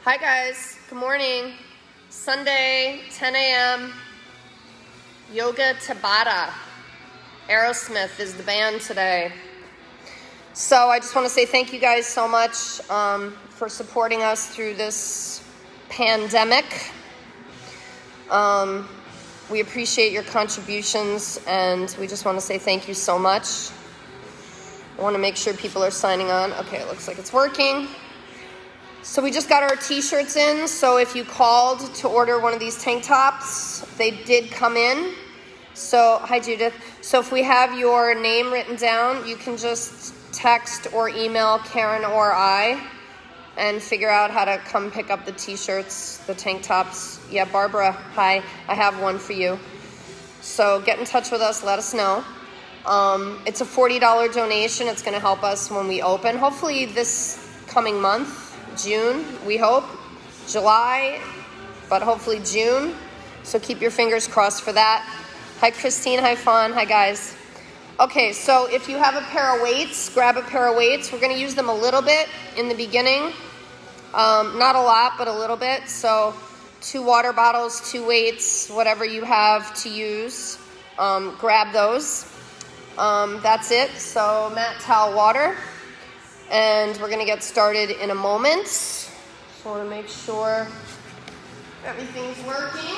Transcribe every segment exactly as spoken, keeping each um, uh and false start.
Hi guys, good morning. Sunday, ten a m Yoga Tabata. Aerosmith is the band today. So I just want to say thank you guys so much um, for supporting us through this pandemic. Um, we appreciate your contributions, and we just want to say thank you so much. I want to make sure people are signing on. Okay, it looks like it's working. So we just got our t-shirts in, so if you called to order one of these tank tops, they did come in. So, hi Judith. So if we have your name written down, you can just text or email Karen or I and figure out how to come pick up the t-shirts, the tank tops. Yeah, Barbara, hi, I have one for you. So get in touch with us, let us know. Um, it's a forty dollars donation. It's going to help us when we open. Hopefully this coming month. June, we hope, July, but hopefully June. So keep your fingers crossed for that. Hi, Christine. Hi, Fawn. Hi, guys. Okay, so if you have a pair of weights, grab a pair of weights. We're going to use them a little bit in the beginning. Um, not a lot, but a little bit. So two water bottles, two weights, whatever you have to use, um, grab those. Um, that's it. So mat, towel, water. And we're going to get started in a moment. So I want to make sure everything's working.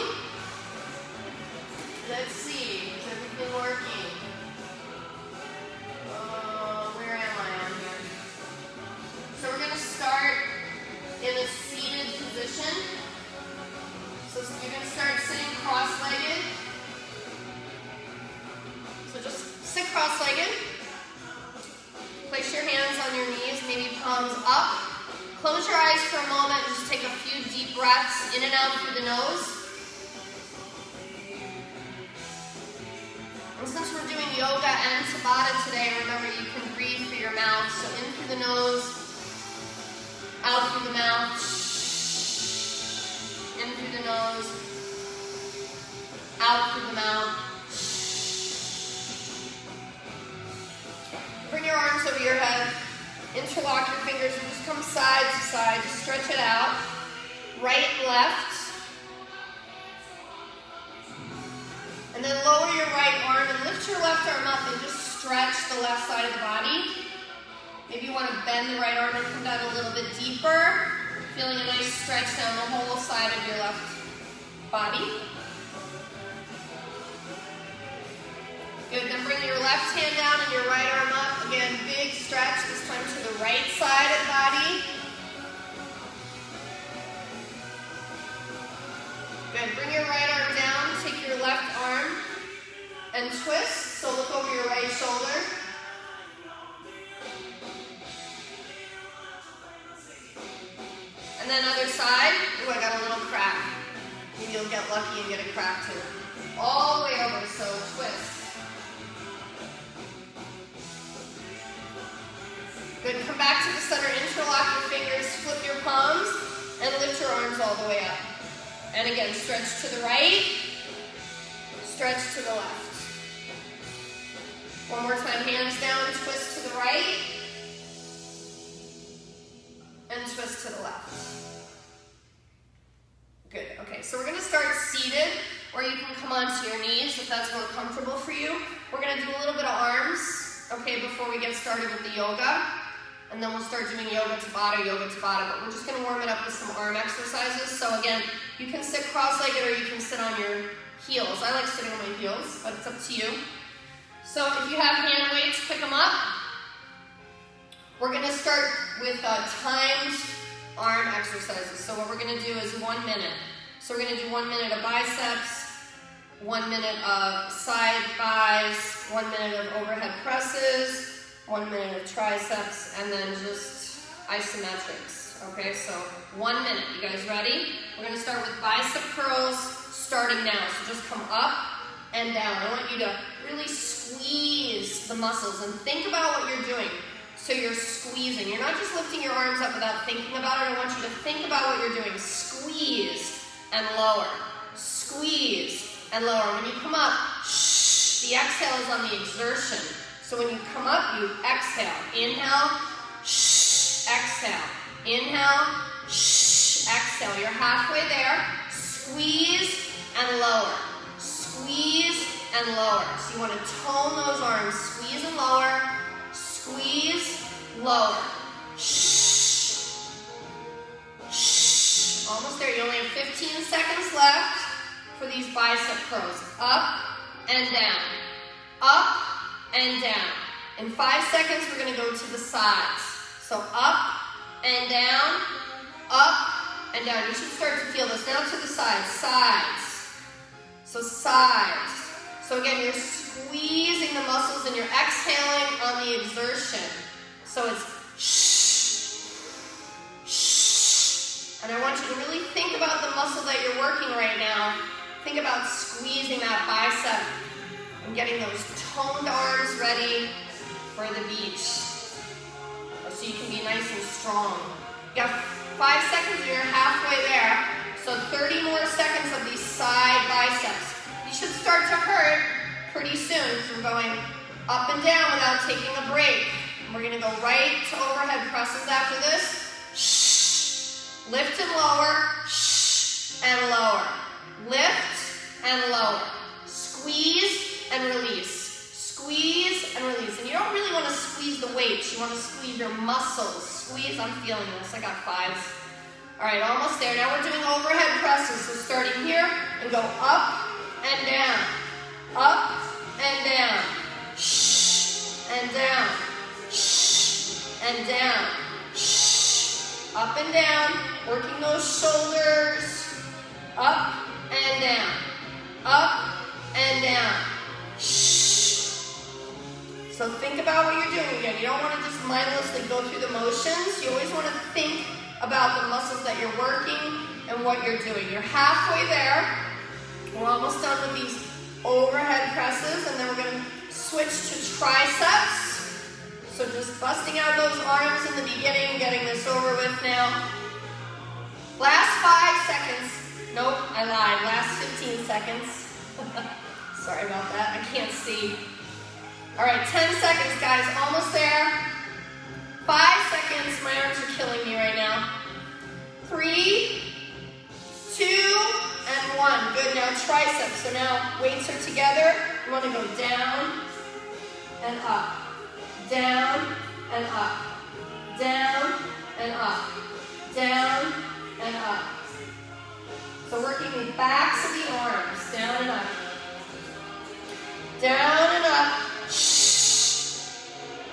Let's see. Is everything working? Uh, where am I on here? So we're going to start in a seated position. So you're going to start sitting cross-legged. So just sit cross-legged. Place your hands on your knees, maybe palms up. Close your eyes for a moment and just take a few deep breaths in and out through the nose. And since we're doing yoga and Tabata today, remember you can breathe through your mouth. So in through the nose, out through the mouth. In through the nose, out through the mouth. Bring your arms over your head, interlock your fingers, and just come side to side, just stretch it out, right and left. And then lower your right arm and lift your left arm up and just stretch the left side of the body. Maybe you want to bend the right arm and come down a little bit deeper, feeling a nice stretch down the whole side of your left body. Good, then bring your left hand down and your right arm up. Again, big stretch, this time to the right side of the body. Good, bring your right arm down, take your left arm and twist. So look over your right shoulder. And then other side. Ooh, I got a little crack. Maybe you'll get lucky and get a crack too. All the way over, so twist. Good, come back to the center, interlock your fingers, flip your palms, and lift your arms all the way up. And again, stretch to the right, stretch to the left. One more time, hands down, twist to the right, and twist to the left. Good, okay, so we're gonna start seated, or you can come onto your knees if that's more comfortable for you. We're gonna do a little bit of arms, okay, before we get started with the yoga. And then we'll start doing yoga Tabata, yoga Tabata, but we're just going to warm it up with some arm exercises. So again, you can sit cross-legged or you can sit on your heels. I like sitting on my heels, but it's up to you. So if you have hand weights, pick them up. We're going to start with uh, timed arm exercises. So what we're going to do is one minute. So we're going to do one minute of biceps, one minute of side buys, one minute of overhead presses, one minute of triceps, and then just isometrics, okay? So one minute, you guys ready? We're gonna start with bicep curls starting now. So just come up and down. I want you to really squeeze the muscles and think about what you're doing. So you're squeezing. You're not just lifting your arms up without thinking about it. I want you to think about what you're doing. Squeeze and lower. Squeeze and lower. When you come up, shh, the exhale is on the exertion. So when you come up, you exhale. Inhale, shh, exhale. Inhale, shh, exhale. exhale. You're halfway there. Squeeze and lower. Squeeze and lower. So you want to tone those arms. Squeeze and lower. Squeeze, lower. Shh. Shh. Almost there. You only have fifteen seconds left for these bicep curls. Up and down. Up and down. In five seconds, we're going to go to the sides. So up and down, up and down. You should start to feel this. Now to the sides. Sides. So sides. So again, you're squeezing the muscles and you're exhaling on the exertion. So it's shh, shh. And I want you to really think about the muscle that you're working right now. Think about squeezing that bicep and getting those toned arms ready for the beach. So you can be nice and strong. You got five seconds and you're halfway there. So thirty more seconds of these side biceps. You should start to hurt pretty soon from going up and down without taking a break. And we're gonna go right to overhead presses after this. Shh. Lift and lower, shh, and lower. Lift and lower. Squeeze and release. Squeeze and release. And you don't really want to squeeze the weights. You want to squeeze your muscles. Squeeze, I'm feeling this. I got fives. All right, almost there. Now we're doing overhead presses. So starting here and go up and down. Up and down. Shh. And down. Shh. And down. Shh. Up and down. Working those shoulders. Up and down. Up and down. Shh. So think about what you're doing again. You don't want to just mindlessly go through the motions. You always want to think about the muscles that you're working and what you're doing. You're halfway there. We're almost done with these overhead presses, and then we're going to switch to triceps. So just busting out those arms in the beginning, getting this over with now. Last five seconds. Nope, I lied. Last fifteen seconds. Sorry about that. I can't see. All right, ten seconds, guys. Almost there. Five seconds. My arms are killing me right now. Three, two, and one. Good. Now triceps. So now weights are together. You want to go down and up. Down and up. Down and up. Down and up. So working the backs of the arms. Down and up. Down and up. Shh.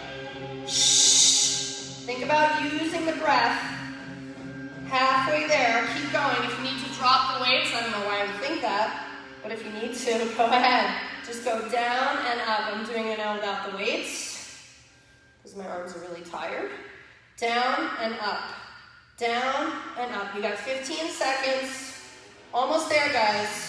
Shh. Think about using the breath. Halfway there. Keep going. If you need to drop the weights, I don't know why I would think that, but if you need to, go ahead. Just go down and up. I'm doing it now without the weights because my arms are really tired. Down and up. Down and up. You got fifteen seconds. Almost there, guys.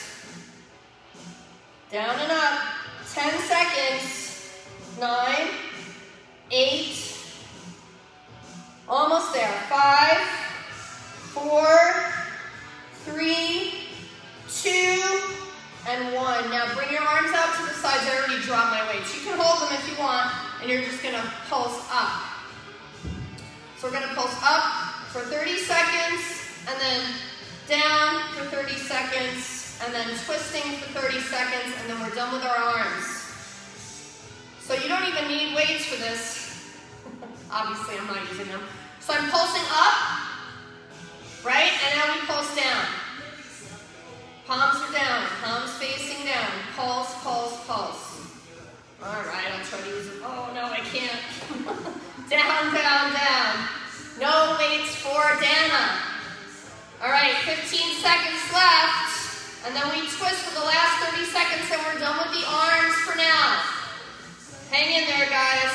Down and up. ten seconds. Nine, eight, almost there. Five, four, three, two, and one. Now bring your arms out to the sides. I already dropped my weights. You can hold them if you want, and you're just gonna pulse up. So we're gonna pulse up for thirty seconds, and then down for thirty seconds, and then twisting for thirty seconds, and then we're done with our arms. So you don't even need weights for this. Obviously, I'm not using them. So I'm pulsing up, right? And now we pulse down. Palms are down, palms facing down. Pulse, pulse, pulse. All right, I'll try to use it. Oh, no, I can't. Down, down, down. No weights for Dana. All right, fifteen seconds left. And then we twist for the last thirty seconds, and we're done with the arms for now. Hang in there, guys.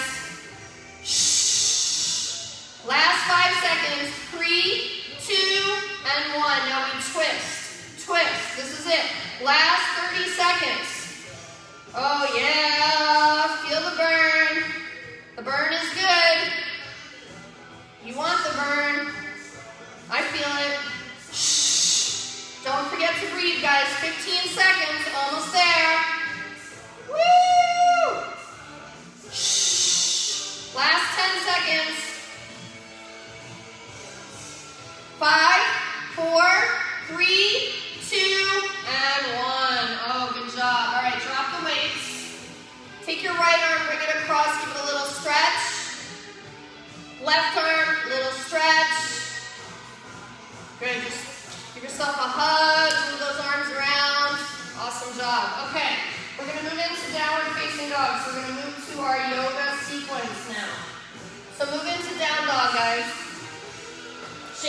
Shh. Last five seconds. Three, two, and one. Now we twist. Twist. This is it. Last thirty seconds. Oh, yeah. Feel the burn. The burn is good. You want the burn. I feel it. Shh. Don't forget to breathe, guys. fifteen seconds. Almost there. Woo! Shh. Last ten seconds. Five, four,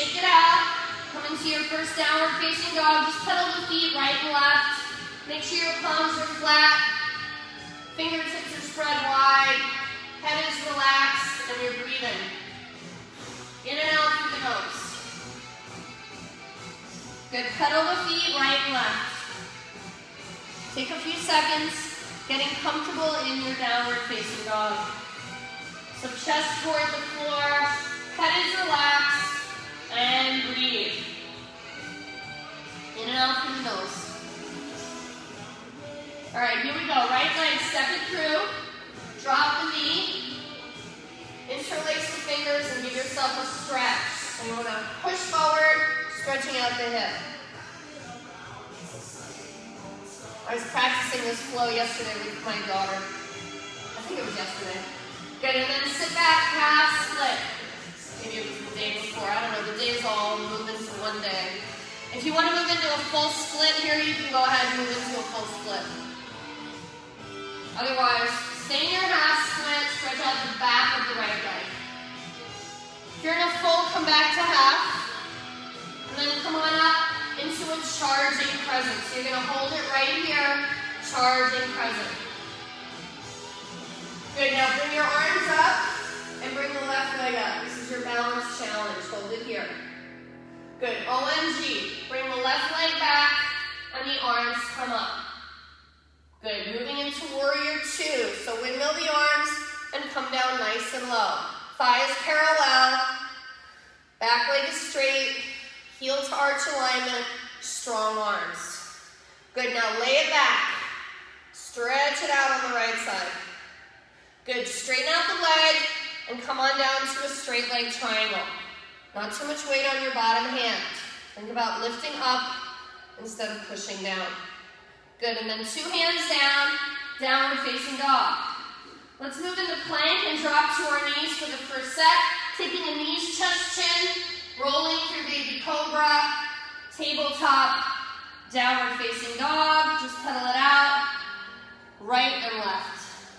shake it out. Come into your first downward facing dog. Just pedal the feet right and left. Make sure your palms are flat. Fingertips are spread wide. Head is relaxed and you're breathing. In and out through the nose. Good. Pedal the feet right and left. Take a few seconds getting comfortable in your downward facing dog. So chest toward the floor, head is relaxed, and breathe. In and out through the nose. All right, here we go. Right leg, step it through. Drop the knee. Interlace the fingers and give yourself a stretch. So you want to push forward, stretching out the hip. I was practicing this flow yesterday with my daughter. I think it was yesterday. Good, and then sit back, half split. Maybe it was the day before. I don't know. The days all move into one day. If you want to move into a full split here, you can go ahead and move into a full split. Otherwise, stay in your half split, stretch out the back of the right leg. If you're in a full, come back to half. And then come on up into a charging crescent. So you're going to hold it right here, charging crescent. Good, now bring your arms up and bring the left leg up. This is your balance challenge. Hold it here. Good, O M G. Bring the left leg back and the arms come up. Good, moving into warrior two. So windmill the arms and come down nice and low. Thighs parallel, back leg is straight, heel to arch alignment, strong arms. Good, now lay it back. Stretch it out on the right side. Good, straighten out the leg and come on down to a straight leg triangle. Not too much weight on your bottom hand. Think about lifting up instead of pushing down. Good, and then two hands down, downward facing dog. Let's move into plank and drop to our knees for the first set. Taking a knees, chest, chin, rolling through baby cobra, tabletop, downward facing dog. Just pedal it out, right and left.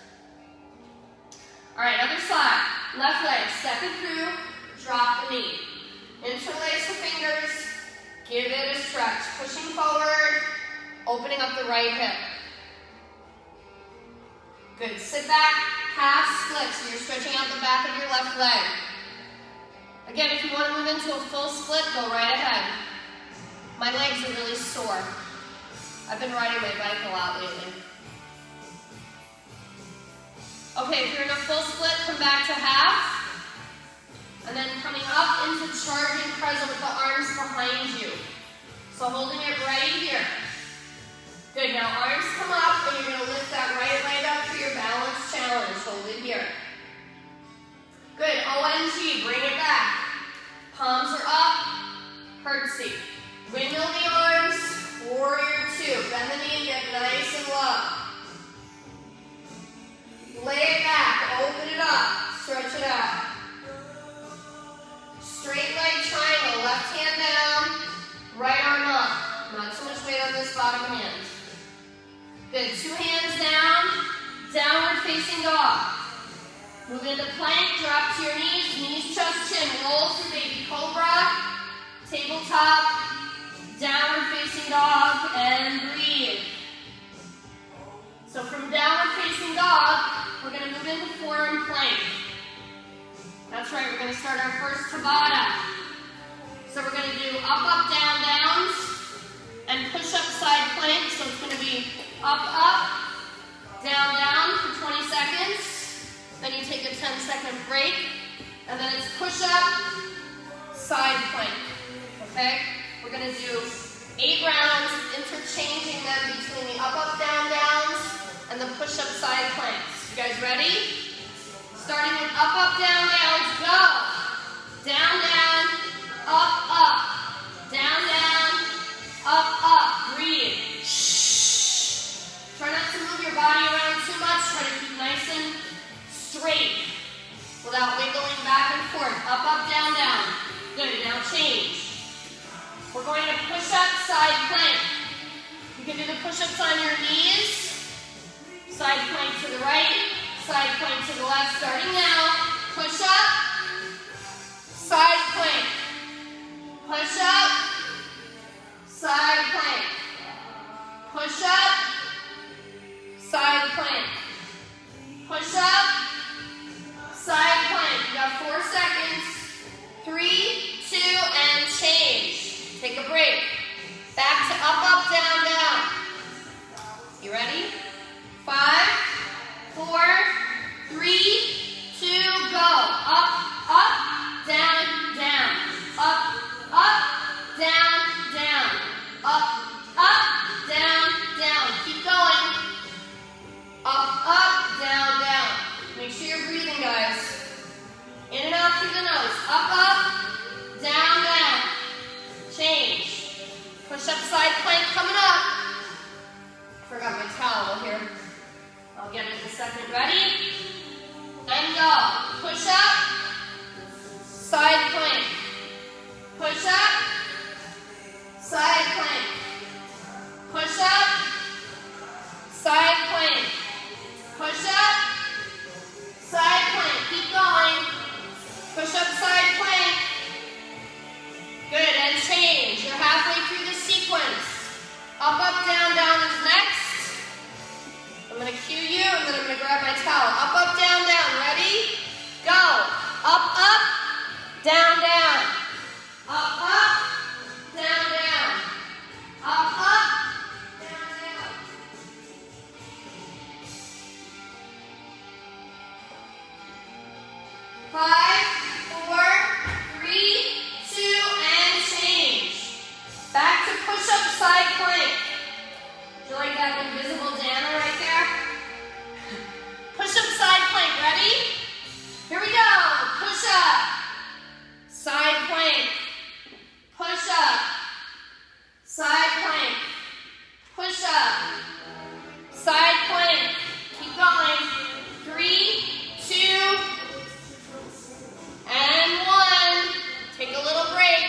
All right, other side. Left leg, step it through, drop the knee. Interlace the fingers, give it a stretch. Pushing forward, opening up the right hip. Good, sit back, half split, so you're stretching out the back of your left leg. Again, if you want to move into a full split, go right ahead. My legs are really sore. I've been riding my bike a lot lately. Okay, if you're in a full split, come back to half. And then coming up into charging crescent with the arms behind you. So holding it right here. Good, now arms come up and you're going to lift that right leg up for your balance challenge. Hold it here. Good, O M G, bring it back. Palms are up, curtsy. Windmill the arms, warrior two. Bend the knee, get nice and low. Lay it back, open it up, stretch it out. Straight leg triangle, left hand down, right arm up. Not too much weight on this bottom hand. Good, two hands down, downward facing dog. Move into plank, drop to your knees, knees, chest, chin, roll through baby cobra, tabletop, downward facing dog, and breathe. So from downward facing dog, we're going to move into forearm plank. That's right, we're going to start our first Tabata. So we're going to do up, up, down, downs, and push up side plank. So it's going to be up, up, down, down for twenty seconds. Then you take a ten second break. And then it's push up, side plank. Okay? We're going to do eight rounds, interchanging them between the up, up, down, downs, and the push up side planks. You guys ready? Starting with up, up, down, downs, go. Down, down, up, up. Down, down, up, up. Breathe. Shh. Try not to move your body around too much. Try to keep nice and straight without wiggling back and forth. Up, up, down, down. Good, now change. We're going to push up, side plank. You can do the push-ups on your knees. Side plank to the right, side plank to the left. Starting now, push up, side plank. Push-up side plank coming up. Forgot my towel here. I'll get it in a second. Ready? And go. Push up. Side plank. Push up. Side plank. Push up. Side plank. Push up. Side plank. Keep going. Push up side plank. Good, and change. You're halfway through the sequence. Up, up, down, down is next. I'm going to cue you, and then I'm going to grab my towel. Up, up, down, down. Ready? Go. Up, up, down, down. Up, up, down, down. Up, up, down, down. Five, four, three, two, and change. Back to push-up side plank. Do you like that invisible Dana right there? Push-up side plank, ready? Here we go. Push up. Side plank. Push up. Side plank. Push up. Side plank. Keep going. Three, two, and one. Take a little break.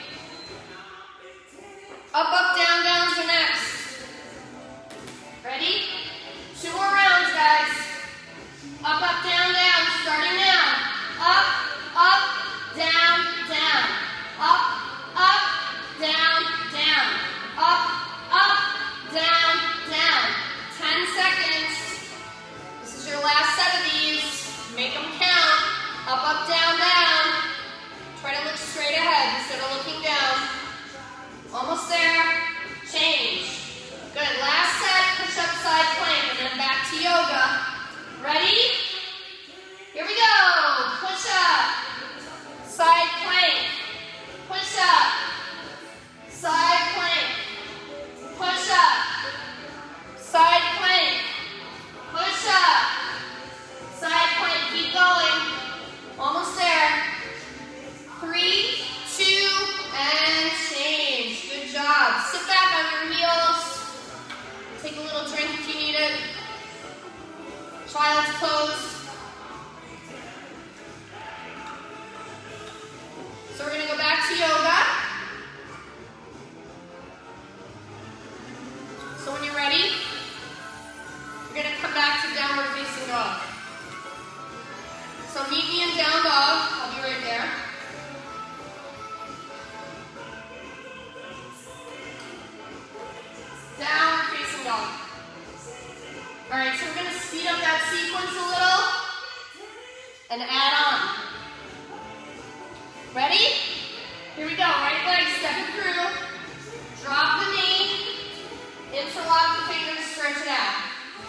Up, up, down, downs are next. Ready? Two more rounds, guys. Up, up, down, down. Starting now. Up, up, down, down. Up, up, down, down. Up, up, down, down. Ten seconds. This is your last set of these. Make them count. Up, up, down, down. Try to look straight ahead instead of looking down. Almost there. Change. Good. Last set. Push up side plank and then back to yoga. Ready? Here we go. Push up. Side plank. Push up. Side plank. Push up. Side plank. Push up. Side plank. Keep going. Almost there. Three, two, and change. Good job. Sit back on your heels. Take a little drink if you need it. Child's pose. So we're going to go back to yoga. So when you're ready, you're going to come back to downward facing dog. So meet me in down dog. I'll be right there. Downward facing dog. All right, so we're going to speed up that sequence a little and add on. Ready? Here we go. Right leg stepping through. Drop the knee. Interlock the fingers. Stretch it out.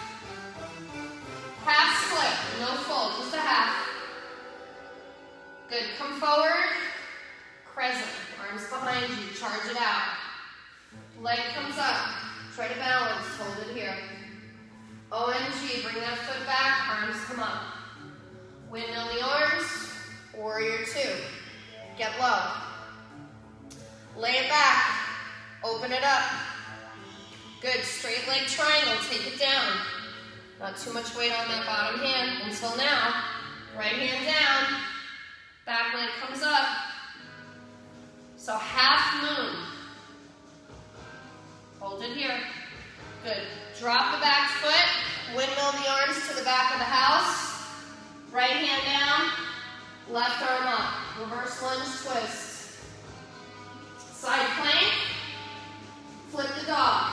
Half split. No full. Just a half. Good. Come forward. Crescent. Arms behind you. Charge it out. Leg comes up. Try to balance. Hold it here. O M G. Bring that foot back. Arms come up. Windmill the arms. Warrior two. Get low. Lay it back. Open it up. Good. Straight leg triangle. Take it down. Not too much weight on that bottom hand until now. Right hand down. Back leg comes up. So half moon. Hold it here. Good. Drop the back foot. Windmill the arms to the back of the house. Right hand down. Left arm up. Reverse lunge twist. Side plank. Flip the dog.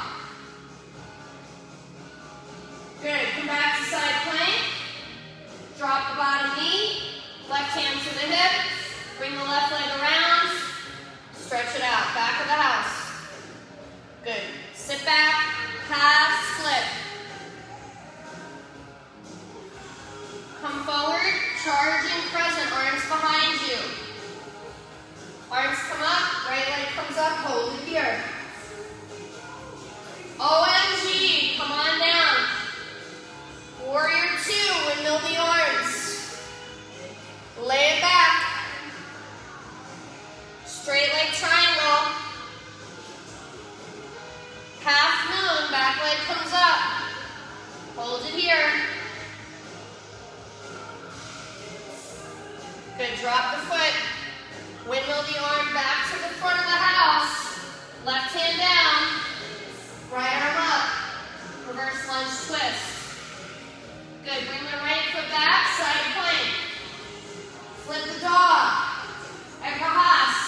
Good. Come back to side plank. Drop the bottom knee. Left hand to the hip. Bring the left leg around. Stretch it out. Back of the house. Good. Sit back. Half split. Come forward. Charging crescent. Arms behind you. Arms come up. Right leg comes up. Hold it here. O M G. Come on down. Warrior two. Windmill the arms. Lay it back. Straight leg triangle. comes up. Hold it here. Good, drop the foot. Windmill the arm back to the front of the house. Left hand down. Right arm up. Reverse lunge twist. Good, bring the right foot back, side plank. Flip the dog. Ekahas.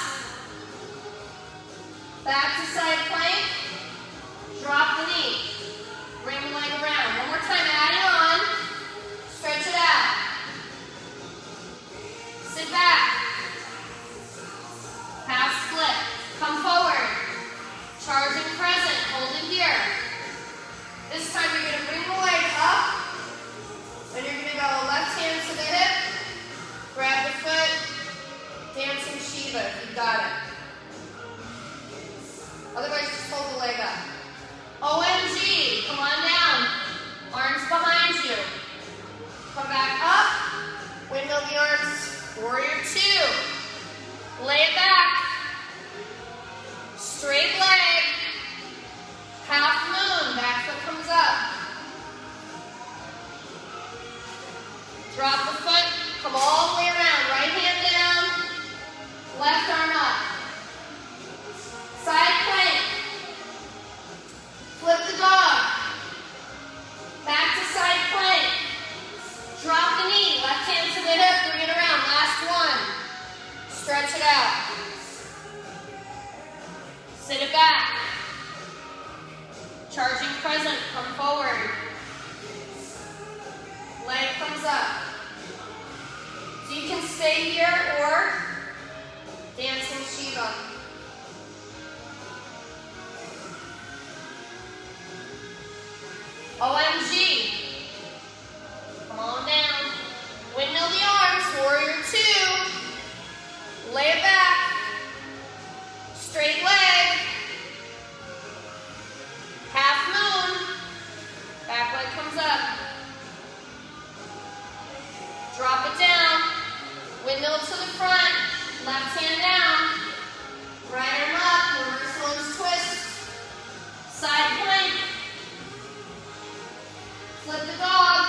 Back to side plank. Drop the knee. Bring the leg around. One more time, add it on. Stretch it out. Sit back. Half split. Come forward. Charging crescent. Hold it here. This time you're going to bring the leg up. And you're going to go left hand to the hip. Grab the foot. Dancing Shiva if you've got it. Otherwise, just hold the leg up. O M G. Come on down. Arms behind you. Come back up. Windmill the arms. Warrior two. Lay it back. Straight leg. Half moon. Back foot comes up. Drop the foot. Come all the way around. Right hand down. Left arm up. Side plank. Flip the dog. Back to side plank. Drop the knee. Left hand to the hip. Bring it around. Last one. Stretch it out. Sit it back. Charging crescent. Come forward. Leg comes up. So you can stay here or dancing Shiva. O M G. Come on down. Windmill the arms. Warrior two. Lay it back. Straight leg. Half moon. Back leg comes up. Drop it down. Windmill to the front. Left hand down. Right arm up. Reverse lunge twist. Side plank. Flip the dog.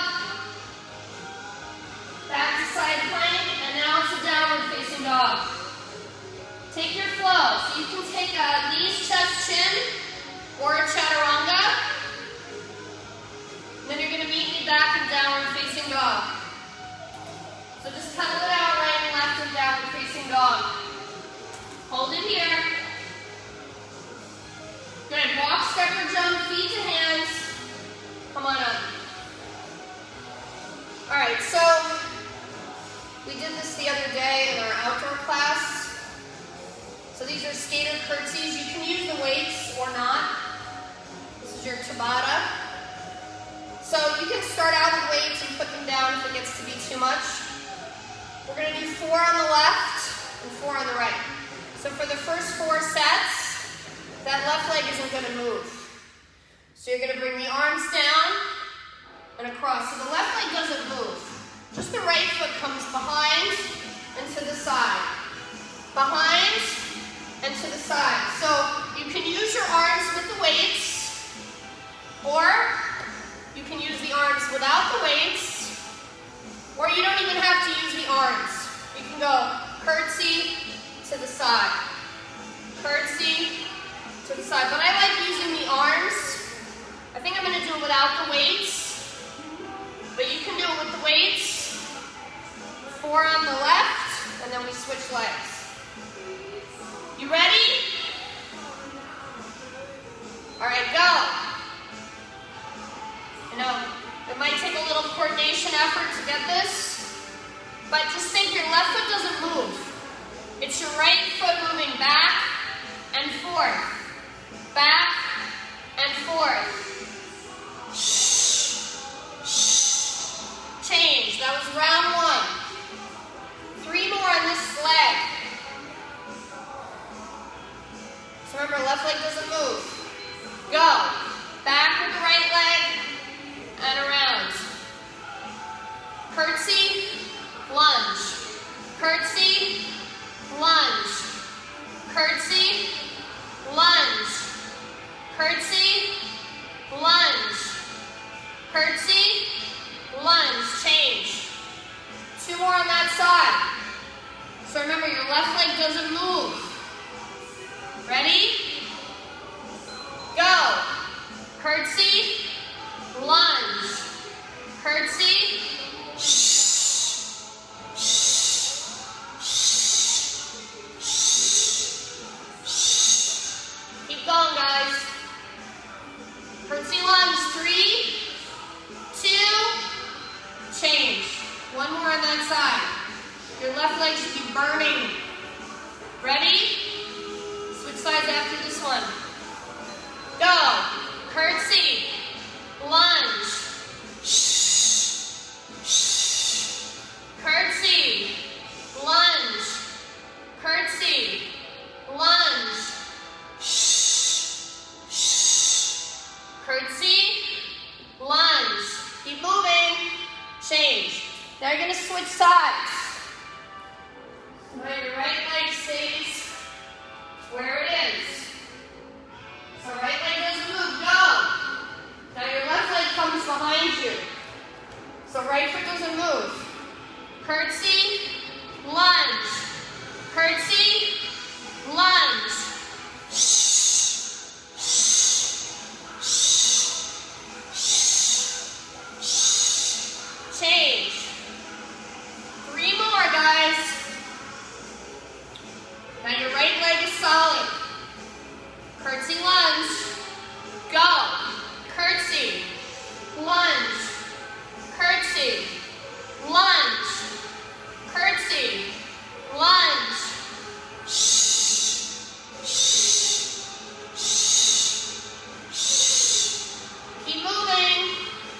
Back to side plank. And now to downward facing dog. Take your flow. So you can take a knees, chest, chin, or a chaturanga. Then you're going to meet me back in downward facing dog. So just pedal it out, right and left and downward facing dog. Hold it here. Good. Walk, step, or jump, feet to hands. Come on up. All right, so we did this the other day in our outdoor class. So these are skater curtsies. You can use the weights or not. This is your Tabata. So you can start out with weights and put them down if it gets to be too much. We're going to do four on the left and four on the right. So for the first four sets, that left leg isn't going to move. So you're going to bring the arms down and across. So the left leg doesn't move. Just the right foot comes behind and to the side. Behind and to the side. So you can use your arms with the weights, or you can use the arms without the weights, or you don't even have to use the arms. You can go curtsy to the side, curtsy to the side. But I like using the arms. I think I'm going to do it without the weights, but you can do it with the weights. Four on the left, and then we switch legs. You ready? All right, go. I know it might take a little coordination effort to get this, but just think your left foot doesn't move. It's your right foot moving back and forth, back and forth. Shh, shh. Change. That was round one. Three more on this leg. So remember, left leg doesn't move. Go. Back with the right leg and around. Curtsy, lunge. Curtsy, lunge. Curtsy, lunge. Curtsy, lunge, curtsy, lunge, change. Two more on that side. So remember, your left leg doesn't move. Ready? Go. Curtsy, lunge, curtsy, keep going, guys. Curtsy lunge, three, two, change. One more on that side. Your left leg should be burning. Ready? Switch sides after this one. Go. Curtsy, lunge, curtsy, lunge, curtsy, lunge, curtsy, lunge. Keep moving. Change. Now you're going to switch sides. Now your right leg stays where it is. So right leg doesn't move. Go. Now your left leg comes behind you. So right foot doesn't move. Curtsy, lunge, curtsy, lunge. Change. Three more, guys. Now your right leg is solid. Curtsy, lunge. Go. Curtsy, lunge, curtsy, lunge, curtsy, lunge. Keep moving.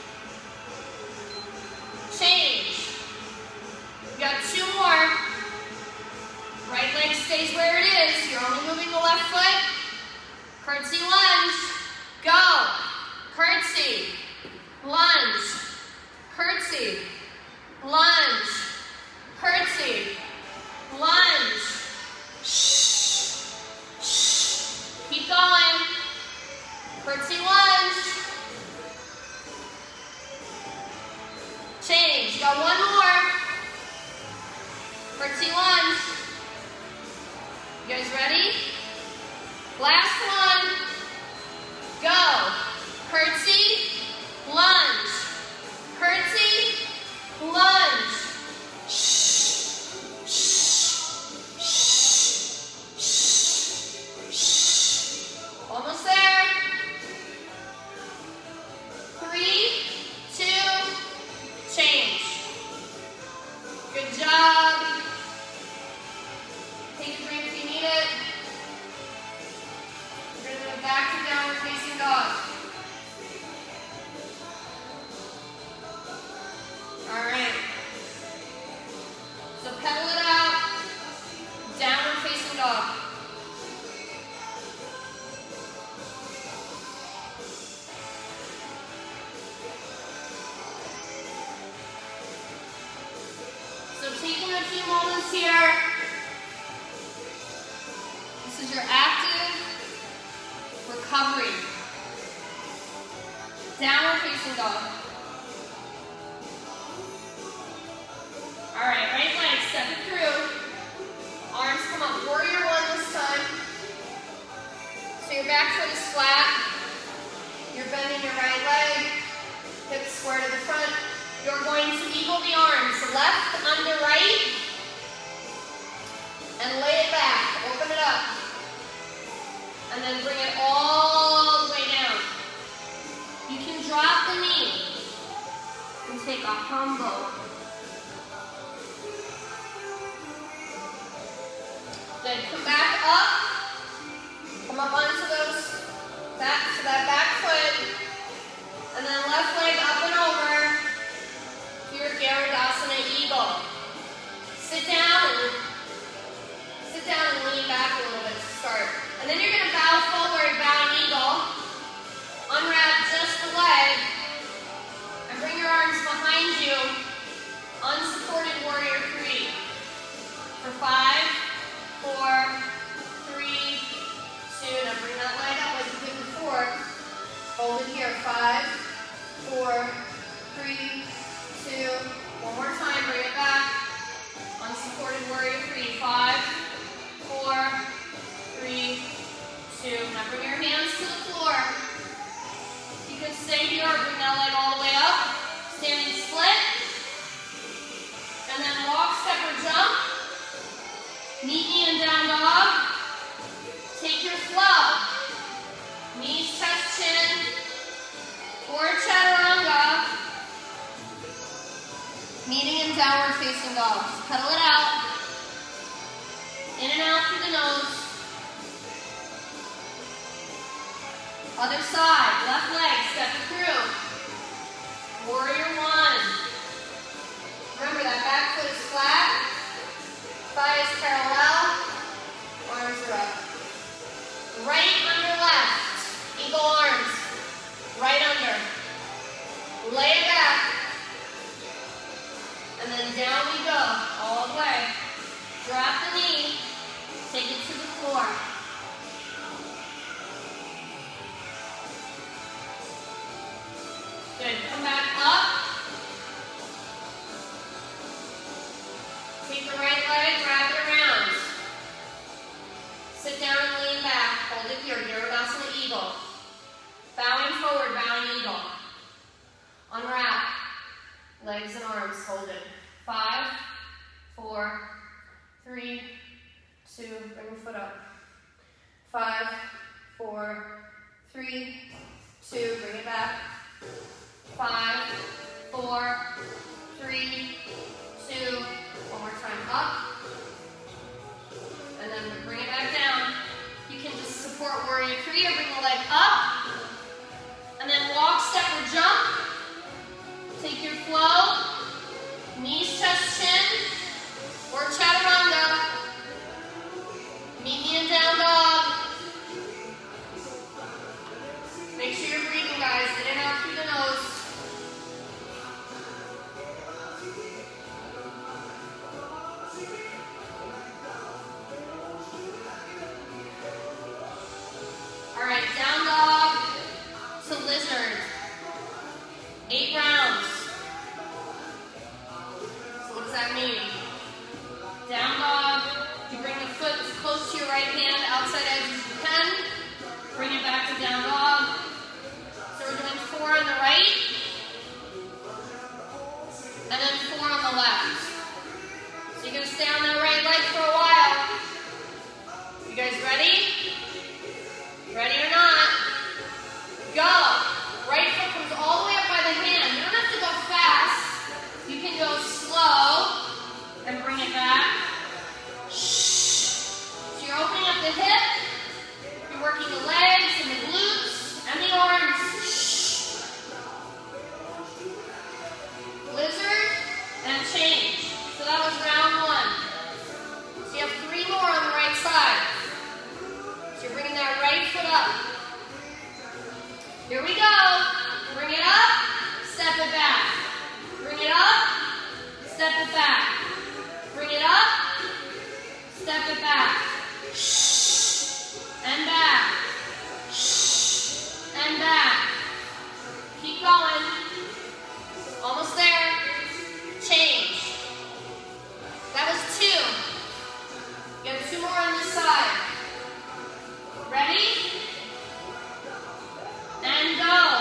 Change. We got two more. Right leg stays where it is. You're only moving the left foot. Curtsy, lunge. Go. Curtsy, lunge, curtsy, lunge, curtsy, lunge. Keep going. Curtsy, lunge. Change. You got one more. Curtsy, lunge. You guys ready? Last one. Go. Curtsy, lunge, curtsy, lunge. Almost there. Three, two, change. Good job. Take a break if you need it. We're going to move back to downward facing dog. All right. So pedal it out. Downward facing dog. So taking a few moments here. This is your active recovery. Downward facing dog. All right, right leg, step it through. Arms come up, warrior one this time. So your back foot is flat. You're bending your right leg, hips square to the front. You're going to eagle the arms, left under right, and lay it back, open it up. And then bring it all the way down. You can drop the knee and take a humble. Then come back up, come up onto those, back to that back foot, and then left leg up and over to your Garudasana Eagle. Sit down and sit down and lean back a little bit to start. And then you're going to bow forward, bowing eagle, unwrap just the leg, and bring your arms behind you Hold it here. Five, four, three, two. One more time. Bring it back. Unsupported warrior three. Five, four, three, two. Now bring your hands to the floor. You can stay here or bring that leg all the way up. Standing split. And then walk, step, or jump. Meet me in down dog. Take your flow. Knees, chest, chin. Or chaturanga. Meeting in downward facing dog. Just pedal it out. In and out through the nose. Other side. Left leg. Step it through. Warrior one. Remember that back foot is flat. Thigh is parallel. Arms are up. Right under left. Eagle arms. Right under. Lay it back. And then down we go. All the way. Drop the knee. Take it to the floor. Good. Come back up. Take the right leg, wrap it around. Sit down and lean back. Hold it here. Virabhasana Eagle. Bowing forward, bowing eagle. Unwrap. Legs and arms. Hold it. Five, four, three, two. Bring your foot up. Five, four, three, two. Bring it back. Five, four, three, two. One more time. Up. And then bring it back down. You can just support warrior three or bring the leg up. And then walk, step, or jump. Take your flow. Knees, chest, chin. Or chaturanga. Meet me in down dog. Make sure you're breathing, guys. In and out through the nose. All right, down dog to lizard. Eight rounds. So what does that mean? Down dog, you bring the foot as close to your right hand, outside edge as you can. Bring it back to down dog. So we're doing four on the right, and then four on the left. So you're gonna stay on that right leg for a while. You guys ready? Ready or not? Go. Right foot comes all the way up by the hand. You don't have to go fast. You can go slow and bring it back. So you're opening up the hip. You're working the legs and the glutes and the arms. Lizard and change. So that was round one. So you have three more on the right side. So you're bringing that right foot up. Here we go. Bring it up, step it back. Bring it up, step it back. Bring it up, step it back. And back. And back. Keep going. Almost there. Change. That was two. You have two more on this side. Ready? And go.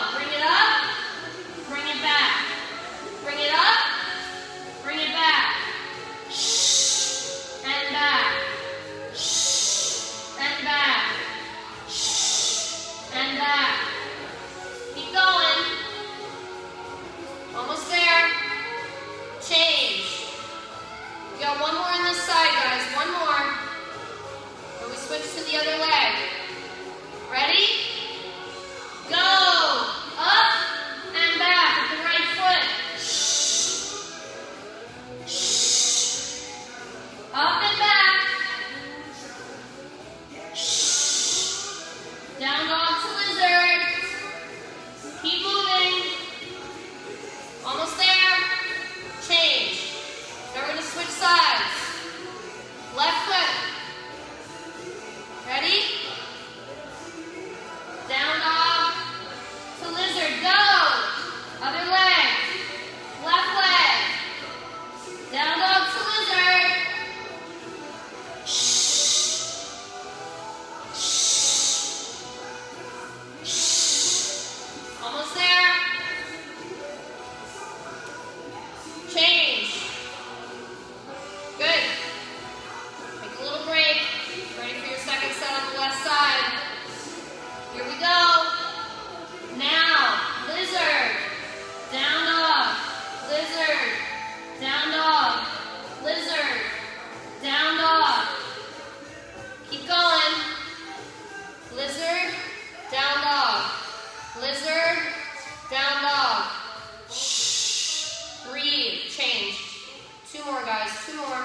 lizard, down dog. Shh. Breathe, change. Two more, guys, two more.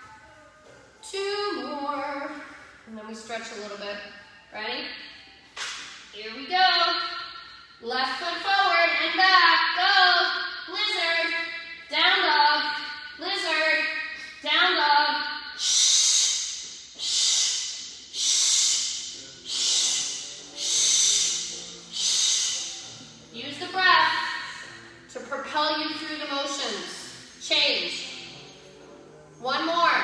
Two more. And then we stretch a little bit. Ready? Here we go. Left foot forward and back. Go. Lizard, down dog. Lizard, down dog. Shh. Shh. Shh. Shh. Shh. Use the breath to propel you through the motions. Change. One more.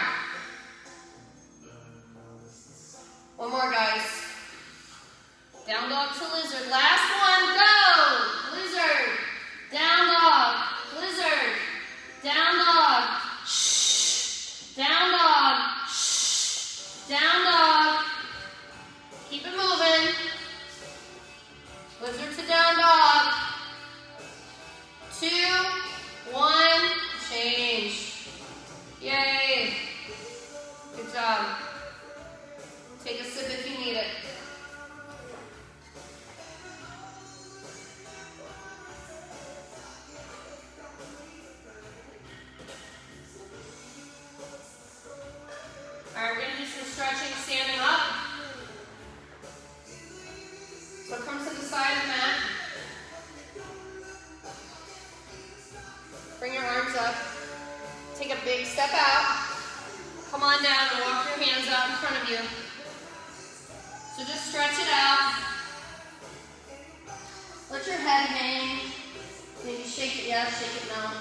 One more, guys. Down dog to lizard. Last one, go. Lizard, down dog. Lizard, down dog. Shh. Down dog. Shh. Down dog. Keep it moving. Lizard to down dog. Two, one, change. Yay. Good job. Take a sip if you need it. All right, we're going to do some stretching standing up. So come to the side of the mat. Bring your arms up. Take a big step out. Come on down and walk your hands out in front of you. So just stretch it out. Let your head hang. Maybe shake it, yeah, shake it now.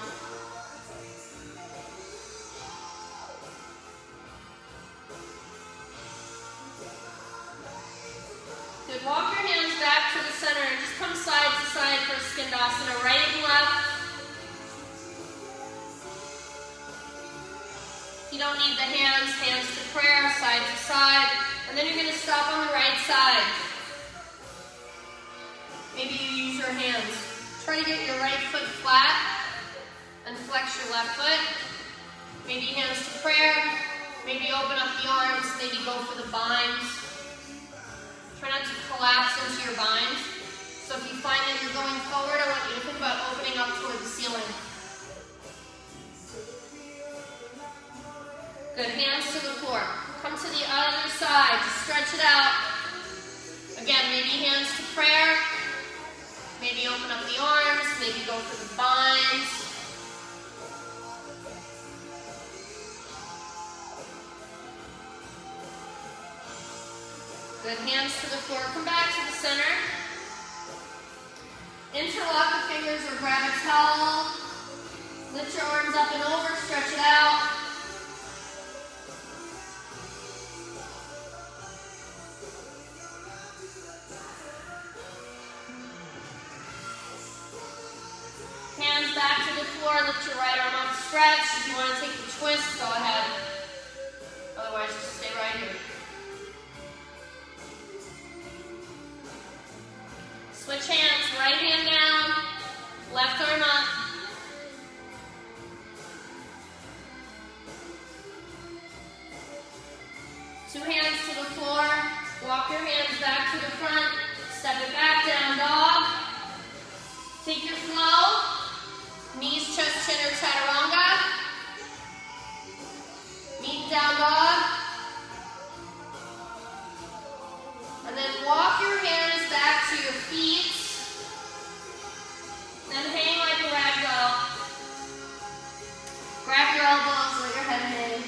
Good, walk your hands back to the center and just come side to side for Skandasana, right and left. You don't need the hands, hands to prayer, side to side. And then you're going to stop on the right side. Maybe you use your hands. Try to get your right foot flat and flex your left foot. Maybe hands to prayer. Maybe open up the arms. Maybe go for the binds. Try not to collapse into your binds. So if you find that you're going forward, I want you to think about opening up toward the ceiling. Good, hands to the floor. Come to the other side, just stretch it out. Again, maybe hands to prayer. Maybe open up the arms, maybe go for the binds. Good, hands to the floor, come back to the center. Interlock the fingers or grab a towel. Lift your arms up and over, stretch it out. Hands back to the floor, lift your right arm up, stretch. If you want to take the twist, go ahead. Otherwise, just stay right here. Switch hands, right hand down, left arm up. Two hands to the floor, walk your hands back to the front, step it back, down dog. Take your flow. Knees, chest, chin, or chaturanga. Meet down dog. And then walk your hands back to your feet. Then hang like a ragdoll. Grab your elbows, let your head hang.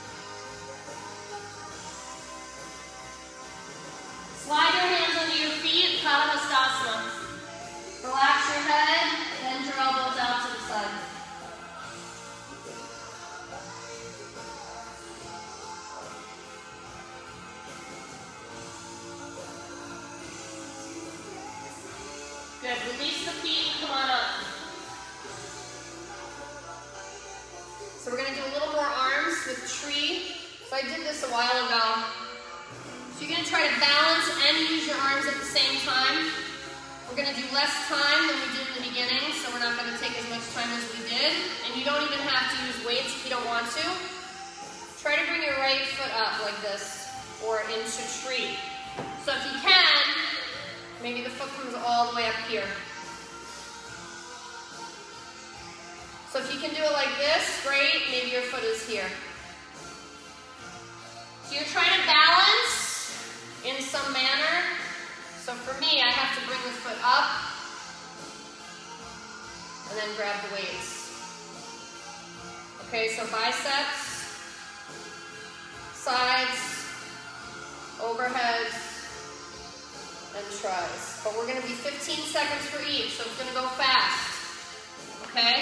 Slide your hands under your feet, Padahastasana. Relax your head, bend your elbows out to the side. Good, release the feet, come on up. So we're going to do a little more arms with tree. So I did this a while ago. So you're going to try to balance and use your arms at the same time. We're going to do less time than we did in the beginning, so we're not going to take as much time as we did. And you don't even have to use weights if you don't want to. Try to bring your right foot up like this, or into tree. So if you can, maybe the foot comes all all the way up here. So if you can do it like this, great. Maybe your foot is here. So you're trying to balance in some manner. So for me, I have to bring the foot up and then grab the weights. Okay, so biceps, sides, overheads, and tries. But we're gonna be fifteen seconds for each, so it's gonna go fast, okay?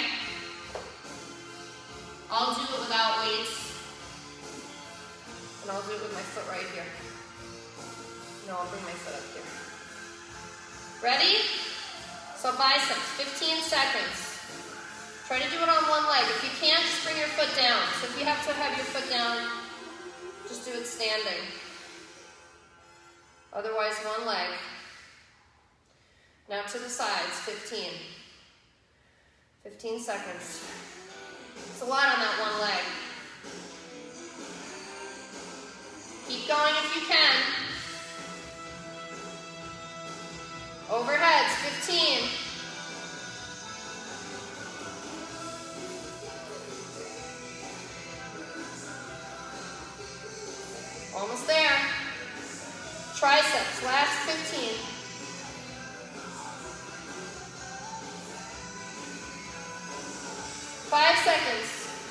I'll do it without weights, and I'll do it with my foot right here. No, I'll bring my foot up here. Ready? So biceps, fifteen seconds. Try to do it on one leg. If you can't, just bring your foot down. So if you have to have your foot down, just do it standing. Otherwise, one leg. Now to the sides, fifteen. fifteen seconds. It's a lot on that one leg. Keep going if you can. Overheads, fifteen. Almost there. Triceps, last fifteen. Five seconds.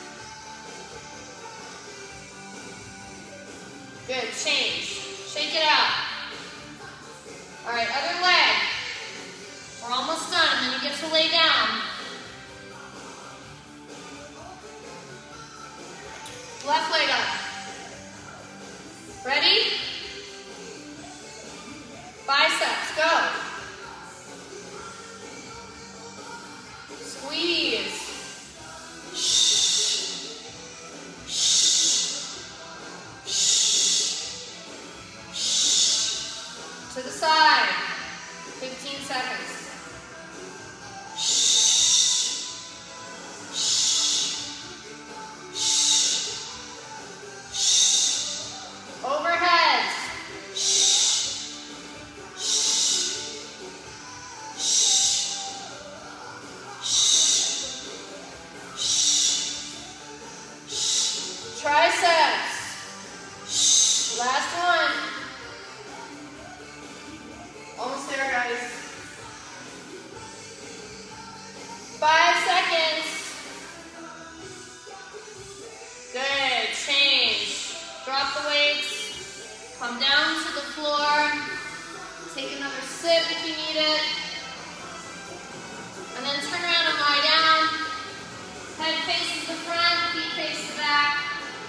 Good, change. Shake it out. All right, other leg. We're almost done, and then you get to lay down. Left leg up. Ready? Biceps, go. Squeeze. Shh. Shh. Shh. Shh. To the side. fifteen seconds. Triceps. Last one. Almost there, guys. Five seconds. Good. Change. Drop the weights. Come down to the floor. Take another sip if you need it. And then turn around and lie down. Head faces the front, feet face the back.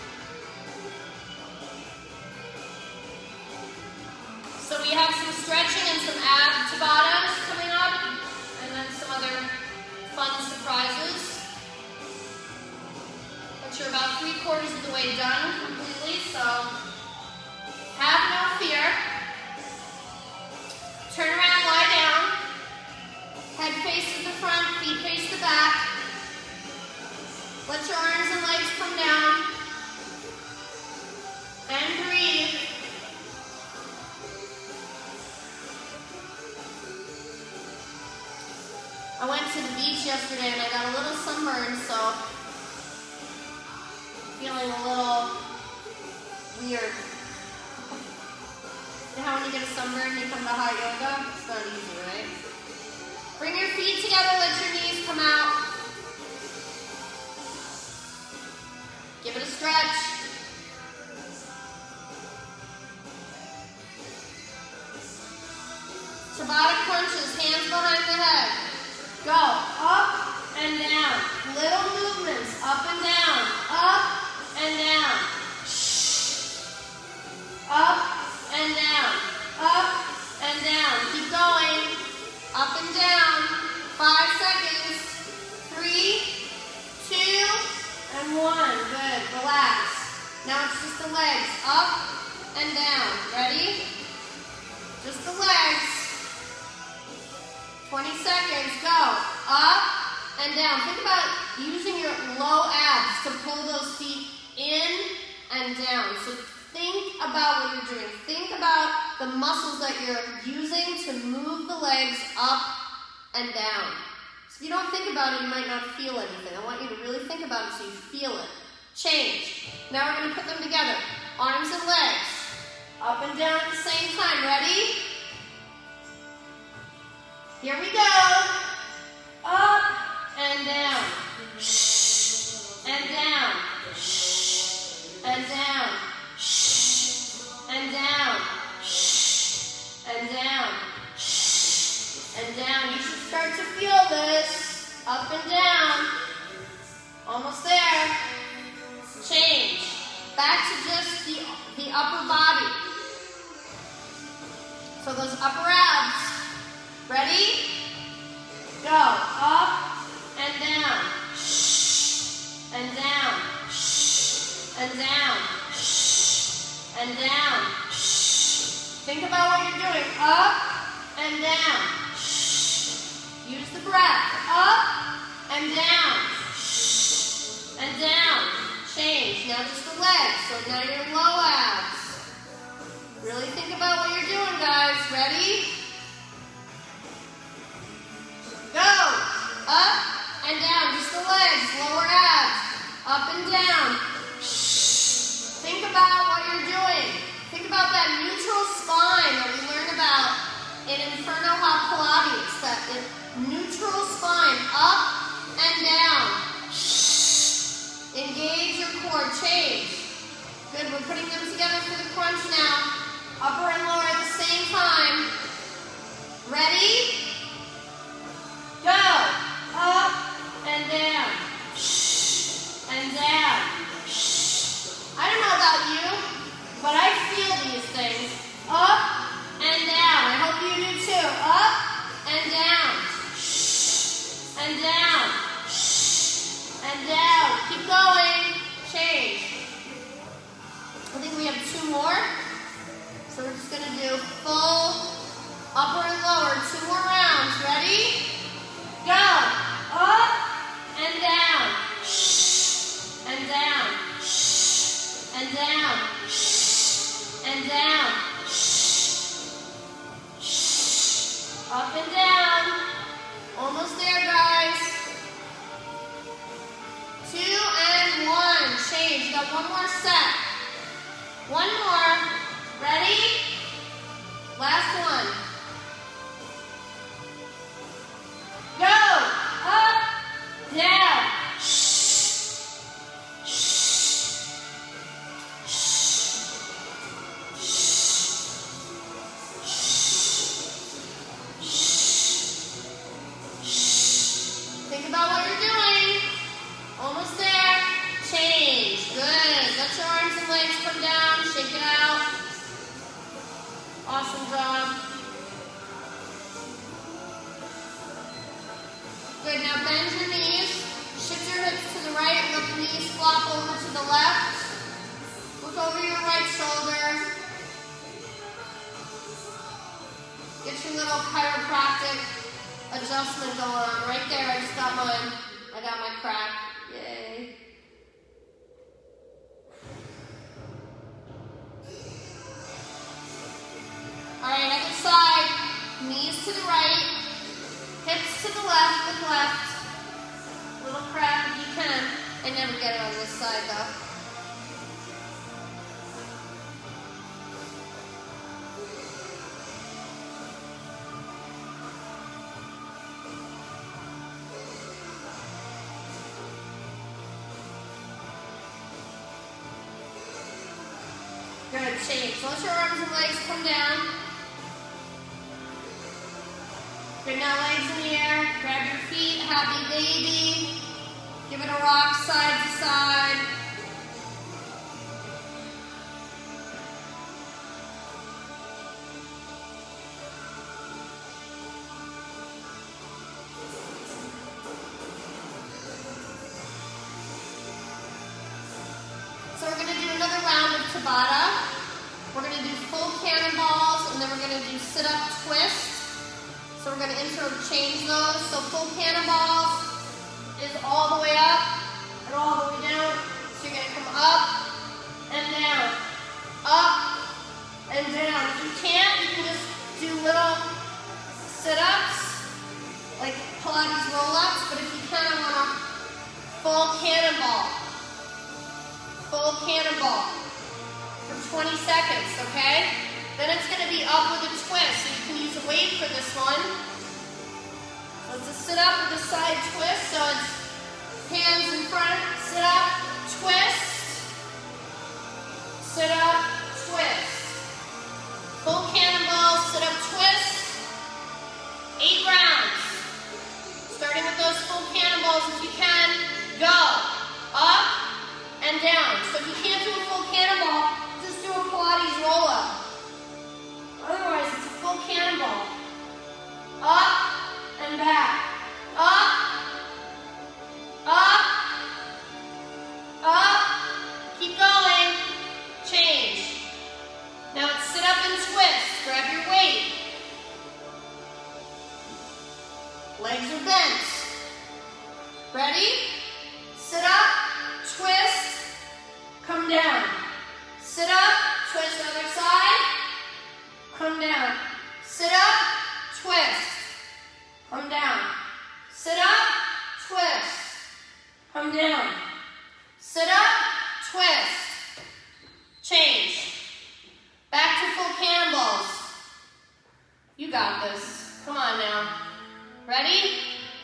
So we have some stretching and some ab Tabatas coming up, and then some other fun surprises. But you're about three quarters of the way done completely, so have no fear. Turn around, lie down. Head faces the front, feet face the back. Let your arms and legs come down. And breathe. I went to the beach yesterday and I got a little sunburn, so feeling a little weird. You know how when you get a sunburn you come to hot yoga? It's not easy, right? Bring your feet together, let your knees come out. Give it a stretch. Tabata crunches, hands behind the head. Go up and down. Little movements, up and down, up and down. Shh. Up and down, up and down. Keep going. Up and down. Five seconds. Three, two, and one. Good. Relax. Now it's just the legs. Up and down. Ready? Just the legs. twenty seconds. Go. Up and down. Think about using your low abs to pull those feet in and down. So think about what you're doing. Think about the muscles that you're using to move the legs up and down. So if you don't think about it, you might not feel anything. I want you to really think about it so you feel it. Change. Now we're going to put them together. Arms and legs. Up and down at the same time. Ready? Here we go. Up and down. And down. And down. And down. And down. And down. You should start to feel this. Up and down. Almost there. Change. Back to just the, the upper body. So those upper abs. Ready? Go. Up and down. And down. And down. And down. Think about what you're doing. Up and down. Use the breath. Up and down. And down. Change. Now just the legs. So now your low abs. Really think about what you're doing, guys. Ready? Go. Up and down. Just the legs. Lower abs. Up and down. Think about what you're doing. Think about that neutral spine that we learned about in Inferno Hot Pilates. That neutral spine. Up and down. Engage your core. Change. Good. We're putting them together for the crunch now. Upper and lower at the same time. Ready? Go. Up and down. And down. I don't know about you, but I feel these things. Up and down. I hope you do too. Up and down. And down. And down. Keep going. Change. I think we have two more. So we're just going to do full upper and lower. Two more rounds. Ready? Go. Up and down. And down. And down. And down. Up and down. Almost there, guys. Two and one. Change. You got one more set. One more. Ready? Last one. Go. Up. Down. Think about what you're doing. Almost there. Change. Good. Let your arms and legs come down. Shake it out. Awesome job. Good. Now bend your knees. Shift your hips to the right and let the knees flop over to the left. Look over your right shoulder. Get your little chiropractic adjustment going on. Right there. I just got mine. I got my crack. Yay. All right, other side. Knees to the right. Hips to the left with left. Little crack if you can. I never get it on this side though. Good, change. So let your arms and legs come down. Good, now legs in the air. Grab your feet, happy baby. Give it a rock side to side. So we're going to do another round of Tabata. We're going to do full cannonballs, and then we're going to do sit-up twist. So we're going to interchange those. So full cannonballs is all the way up and all the way down. So you're going to come up and down, up and down. If you can't, you can just do little sit-ups, like Pilates roll-ups, but if you kind of want to full cannonball, full cannonball for twenty seconds, okay? Then it's going to be up with a twist, so you can use a weight for this one. So it's a sit-up with a side twist, so it's hands in front, sit-up, twist, sit-up, twist. Full cannonball, sit-up, twist, eight rounds. Starting with those full cannonballs if you can. Go. Up and down. So if you can't do a full cannonball, just do a Pilates roll-up. Otherwise, it's a full cannonball. Up and back. Up. Up. Up. Keep going. Change. Now it's sit up and twist. Grab your weight. Legs are bent. Ready? Sit up, twist, come down. Sit up, twist other side, come down. Sit up, twist, come down. Sit up, twist, come down. Sit up, twist, change. Back to full cannonballs. You got this. Come on now. Ready?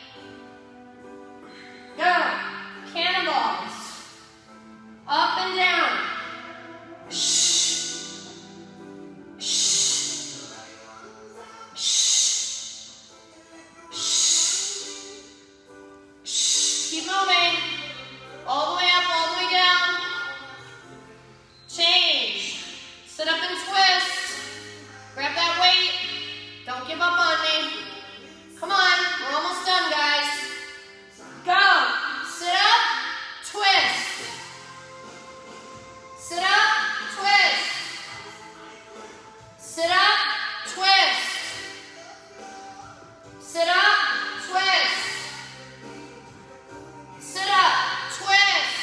Go. Cannonballs. Up and down. Shh. Shh. Shh. Shh. Shh. Keep moving. All the way up, all the way down. Change. Sit up and twist. Grab that weight. Don't give up on me. Come on, we're almost done, guys. Go. Sit up, twist. Sit up, twist. Sit up, twist. Sit up, twist. Sit up, twist.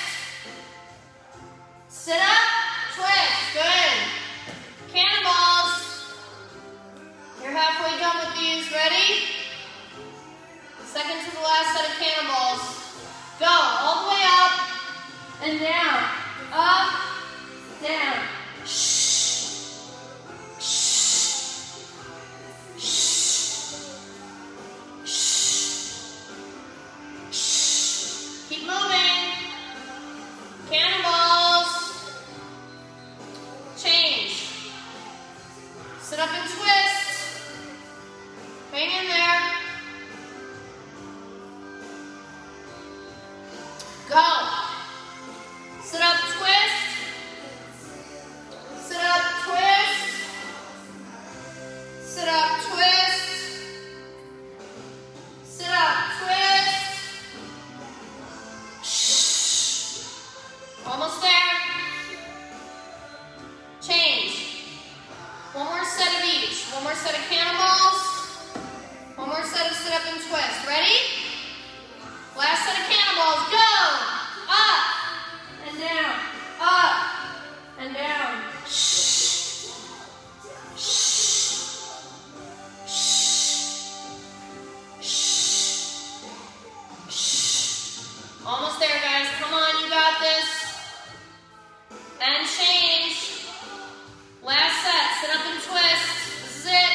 Sit up, twist. Good. Cannonballs. You're halfway done with these. Ready? Second to the last set of cannonballs. Go, all the way up and down. Up, down. Shh. Shh. Shh. Shh. Shh. Keep moving. Cannonballs. Change. Sit up and twist. Hang in there. Go. Sit up, twist. Sit up, twist. Sit up, twist. Sit up, twist. Shh. Almost there. Change. One more set of each. One more set of cannonballs. One more set of sit up and twist. Ready? Last set of cannonballs. Go. Up and down, up and down. Shh. Shh. Shh. Shh. Shh. Almost there, guys. Come on, you got this. And change. Last set. Sit up and twist. This is it.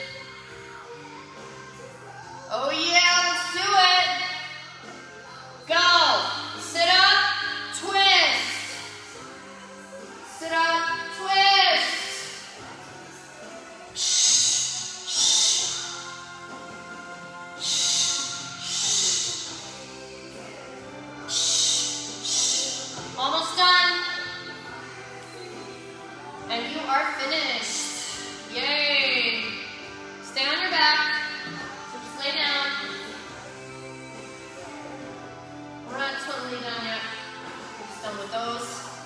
Oh yeah, let's do it. Go. Sit up, twist. Sit up, twist. Shh. Shh. Shh. Shh. Almost done. And you are finished. Yay. Stay on your back. So just lay down. We're not totally done yet. We're just done with those.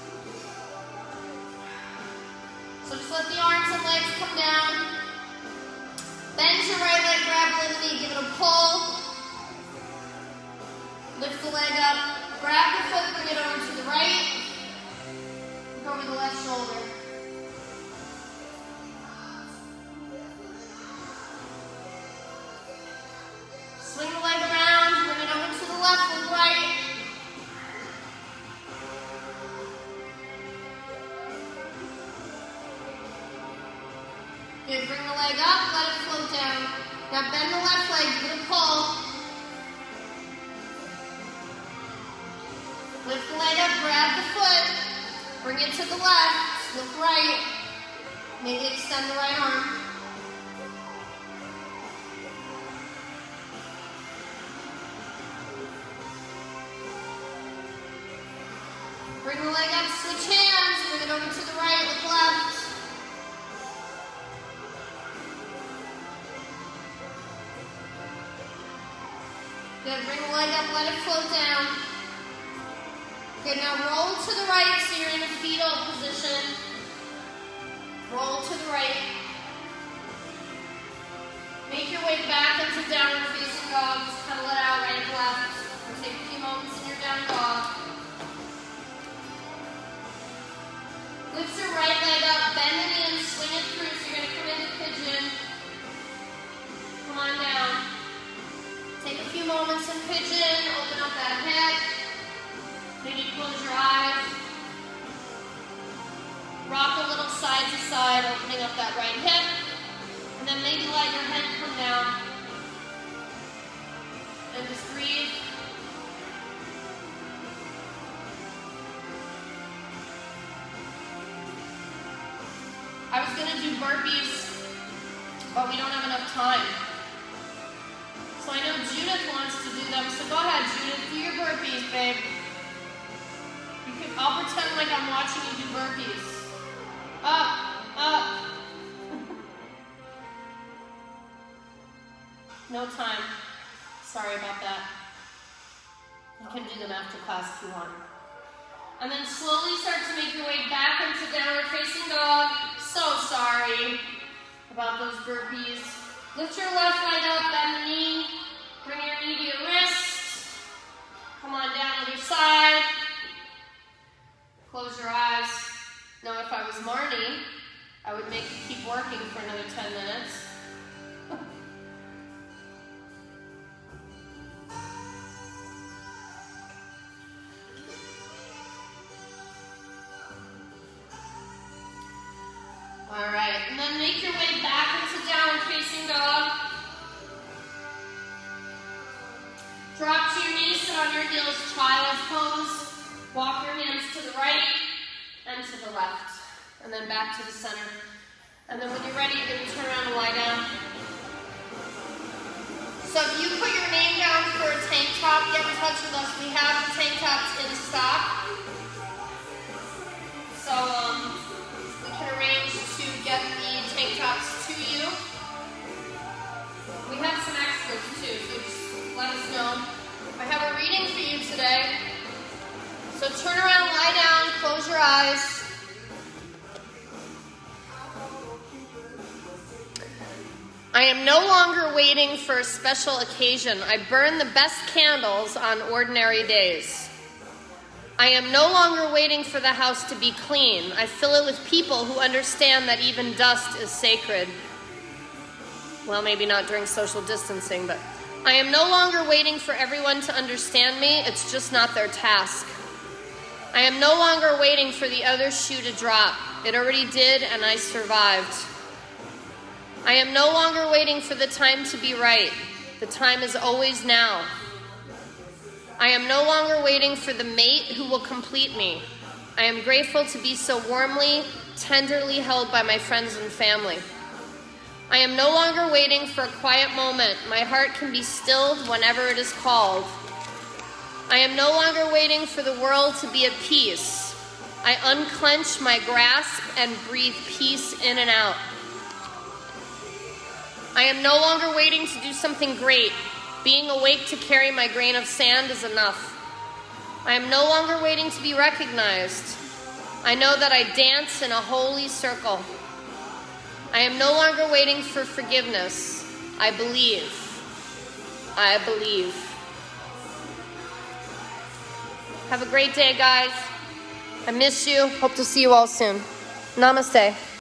So just let the arms and legs come down. Bend your right leg, grab the knee, give it a pull. Lift the leg up. Grab the foot, bring it over to the right. Look over the left shoulder. leg up, let it float down. Now bend the left leg, give it a pull. Lift the leg up, grab the foot, bring it to the left, look right, maybe extend the right arm. Bring the leg up, switch hands, bring it over to the right, look left. Good, bring the leg up, let it float down. Good, now roll to the right so you're in a fetal position. Roll to the right. Make your way back into downward facing dog. Just pedal it out right and left. Or take a few moments in your down dog. Lift your right leg up, bend the knee and swing it through. So you're going to come into pigeon. Come on down. Take a few moments in pigeon. Open up that head. Maybe close your eyes. Rock a little side to side, opening up that right hip. And then maybe let your head come down. And just breathe. I was going to do burpees, but we don't have enough time. So I know Judith wants to do them, so go ahead, Judith, do your burpees, babe. You can, I'll pretend like I'm watching you do burpees. Up, up. No time. Sorry about that. You can do them after class if you want. And then slowly start to make your way back into downward facing dog. So sorry about those burpees. Lift your left leg up, bend the knee. Bring your knee to your wrist. Come on down to your side. Close your eyes. Now if I was Marnie, I would make you keep working for another ten minutes. All right, and then make your way back into downward facing dog. Drop to your knees, sit on your heels, child's pose. Walk your hands to the right and to the left. And then back to the center. And then when you're ready, you're going to turn around and lie down. So if you put your name down for a tank top, get in touch with us. We have the tank tops in stock. So um, we can arrange to get the tank tops to you. We have some extras too, so just let us know. I have a reading for you today. So turn around, lie down, close your eyes. I am no longer waiting for a special occasion. I burn the best candles on ordinary days. I am no longer waiting for the house to be clean. I fill it with people who understand that even dust is sacred. Well, maybe not during social distancing, but I am no longer waiting for everyone to understand me. It's just not their task. I am no longer waiting for the other shoe to drop. It already did, and I survived. I am no longer waiting for the time to be right. The time is always now. I am no longer waiting for the mate who will complete me. I am grateful to be so warmly, tenderly held by my friends and family. I am no longer waiting for a quiet moment. My heart can be stilled whenever it is called. I am no longer waiting for the world to be at peace. I unclench my grasp and breathe peace in and out. I am no longer waiting to do something great. Being awake to carry my grain of sand is enough. I am no longer waiting to be recognized. I know that I dance in a holy circle. I am no longer waiting for forgiveness. I believe. I believe. Have a great day, guys. I miss you. Hope to see you all soon. Namaste.